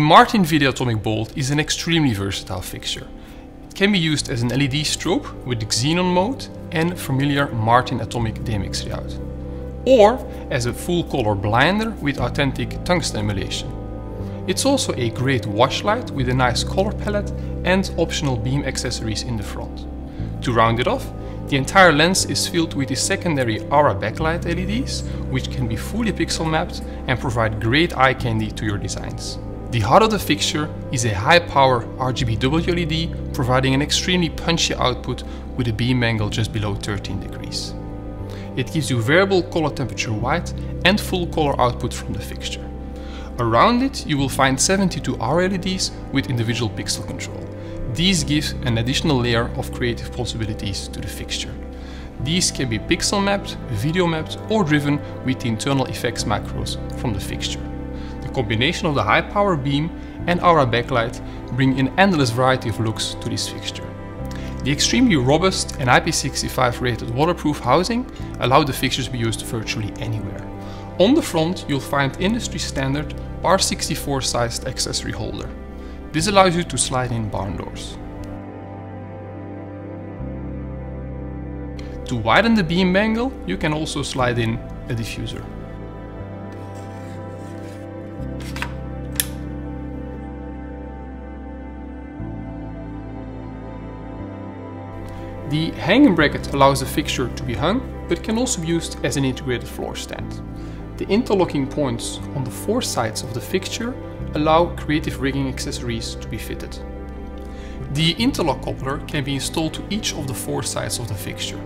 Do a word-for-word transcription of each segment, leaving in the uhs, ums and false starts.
Martin Videoatomic Bolt is an extremely versatile fixture. It can be used as an L E D strobe with Xenon mode and familiar Martin Atomic D M X layout, or as a full color blinder with authentic tungsten emulation. It's also a great wash light with a nice color palette and optional beam accessories in the front. To round it off, the entire lens is filled with the secondary Aura backlight L E Ds, which can be fully pixel mapped and provide great eye candy to your designs. The heart of the fixture is a high power R G B W L E D, providing an extremely punchy output with a beam angle just below thirteen degrees. It gives you variable color temperature white and full color output from the fixture. Around it you will find seventy-two Aura L E Ds with individual pixel control. These give an additional layer of creative possibilities to the fixture. These can be pixel mapped, video mapped, or driven with the internal effects macros from the fixture. The combination of the high power beam and Aura backlight bring an endless variety of looks to this fixture. The extremely robust and I P sixty-five rated waterproof housing allow the fixture to be used virtually anywhere. On the front you'll find industry standard P A R sixty-four sized accessory holder. This allows you to slide in barn doors. To widen the beam angle, you can also slide in a diffuser. The hanging bracket allows the fixture to be hung, but can also be used as an integrated floor stand. The interlocking points on the four sides of the fixture allow creative rigging accessories to be fitted. The interlock coupler can be installed to each of the four sides of the fixture.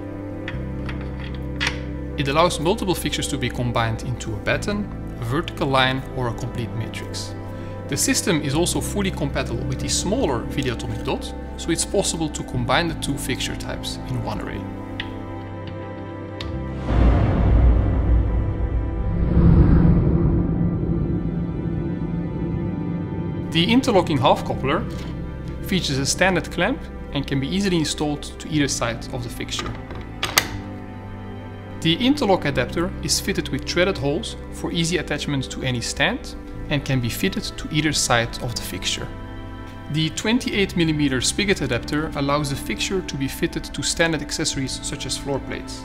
It allows multiple fixtures to be combined into a batten, a vertical line, or a complete matrix. The system is also fully compatible with the smaller Videoatomic dot, so it's possible to combine the two fixture types in one array. The interlocking half coupler features a standard clamp and can be easily installed to either side of the fixture. The interlock adapter is fitted with threaded holes for easy attachment to any stand and can be fitted to either side of the fixture. The twenty-eight millimeter spigot adapter allows the fixture to be fitted to standard accessories such as floor plates.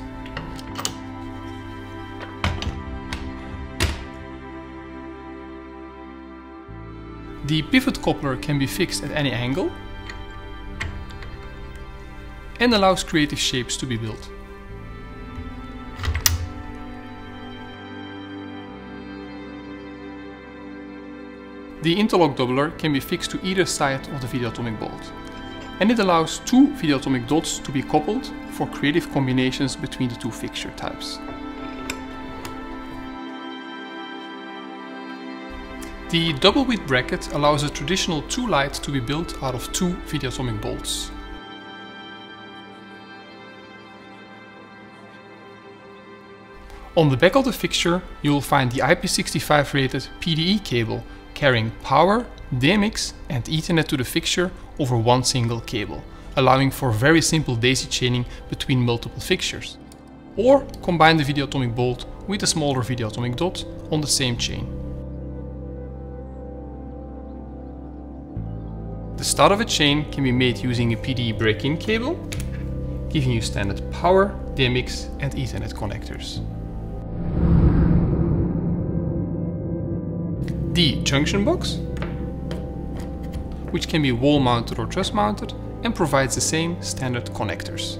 The pivot coupler can be fixed at any angle and allows creative shapes to be built. The interlock doubler can be fixed to either side of the Videoatomic Bolt, and it allows two Videoatomic dots to be coupled for creative combinations between the two fixture types. The double width bracket allows a traditional two light to be built out of two Videoatomic bolts. On the back of the fixture you will find the I P sixty-five rated P D E cable carrying power, D M X and Ethernet to the fixture over one single cable, allowing for very simple daisy chaining between multiple fixtures. Or combine the Videoatomic Bolt with a smaller Videoatomic dot on the same chain. The start of a chain can be made using a P D E break-in cable, giving you standard power, D M X and Ethernet connectors. The junction box, which can be wall mounted or truss mounted and provides the same standard connectors.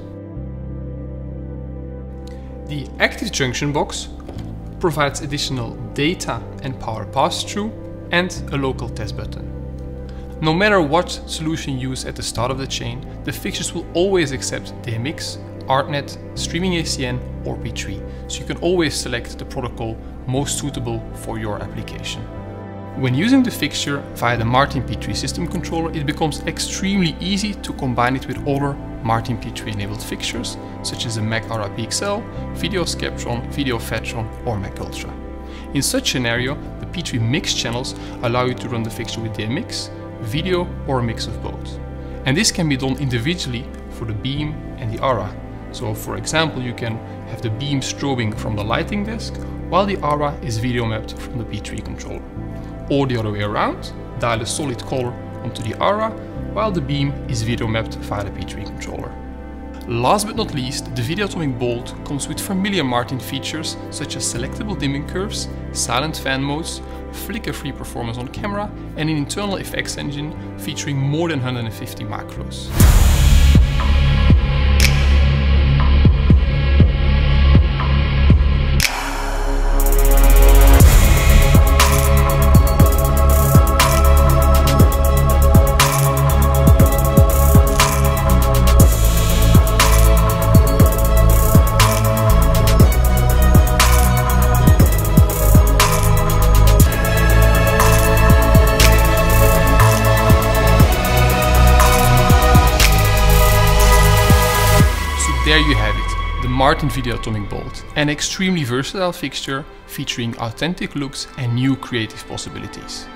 The active junction box provides additional data and power pass-through and a local test button. No matter what solution you use at the start of the chain, the fixtures will always accept D M X, ArtNet, Streaming A C N or P three, so you can always select the protocol most suitable for your application. When using the fixture via the Martin P three system controller, it becomes extremely easy to combine it with other Martin P three enabled fixtures, such as the Mac Aura P X L, Video Skeptron, Video Phatron or Mac Ultra. In such scenario, the P three mix channels allow you to run the fixture with D M X, video or a mix of both. And this can be done individually for the beam and the Aura. So for example, you can have the beam strobing from the lighting desk, while the Aura is video mapped from the P three controller. Or the other way around, dial a solid color onto the Aura, while the beam is video mapped via the P three controller. Last but not least, the Videotomic Bolt comes with familiar Martin features such as selectable dimming curves, silent fan modes, flicker-free performance on camera, and an internal effects engine featuring more than one hundred fifty macros. There you have it, the Martin Videotomic Bolt, an extremely versatile fixture featuring authentic looks and new creative possibilities.